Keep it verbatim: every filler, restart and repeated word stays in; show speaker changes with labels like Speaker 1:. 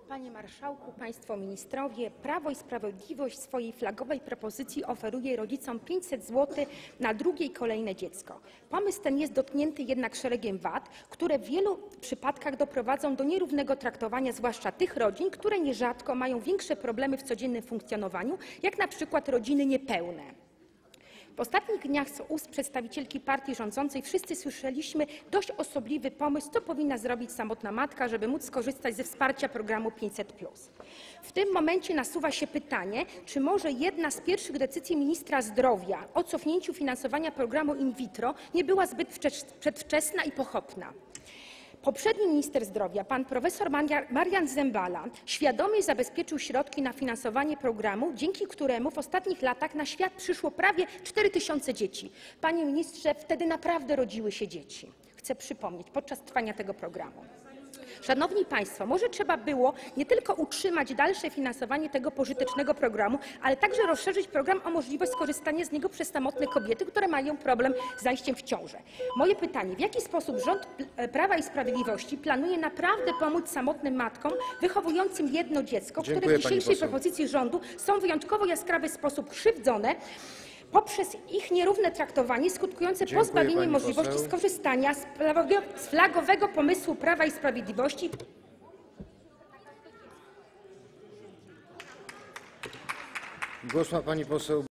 Speaker 1: Panie Marszałku, Państwo Ministrowie! Prawo i Sprawiedliwość w swojej flagowej propozycji oferuje rodzicom pięćset złotych na drugie i kolejne dziecko. Pomysł ten jest dotknięty jednak szeregiem wad, które w wielu przypadkach doprowadzą do nierównego traktowania zwłaszcza tych rodzin, które nierzadko mają większe problemy w codziennym funkcjonowaniu, jak na przykład rodziny niepełne. W ostatnich dniach z ust przedstawicielki partii rządzącej wszyscy słyszeliśmy dość osobliwy pomysł, co powinna zrobić samotna matka, żeby móc skorzystać ze wsparcia programu pięćset plus. W tym momencie nasuwa się pytanie, czy może jedna z pierwszych decyzji ministra zdrowia o cofnięciu finansowania programu in vitro nie była zbyt przedwczesna i pochopna. Poprzedni minister zdrowia, pan profesor Marian Zembala, świadomie zabezpieczył środki na finansowanie programu, dzięki któremu w ostatnich latach na świat przyszło prawie cztery tysiące dzieci. Panie ministrze, wtedy naprawdę rodziły się dzieci. Chcę przypomnieć, podczas trwania tego programu. Szanowni Państwo, może trzeba było nie tylko utrzymać dalsze finansowanie tego pożytecznego programu, ale także rozszerzyć program o możliwość skorzystania z niego przez samotne kobiety, które mają problem z zajściem w ciążę. Moje pytanie, w jaki sposób rząd Prawa i Sprawiedliwości planuje naprawdę pomóc samotnym matkom wychowującym jedno dziecko, które w dzisiejszej propozycji rządu są w wyjątkowo jaskrawy sposób krzywdzone poprzez ich nierówne traktowanie skutkujące
Speaker 2: Dziękuję,
Speaker 1: pozbawieniem możliwości
Speaker 2: poseł.
Speaker 1: skorzystania z flagowego pomysłu Prawa i Sprawiedliwości.
Speaker 2: Głos ma pani poseł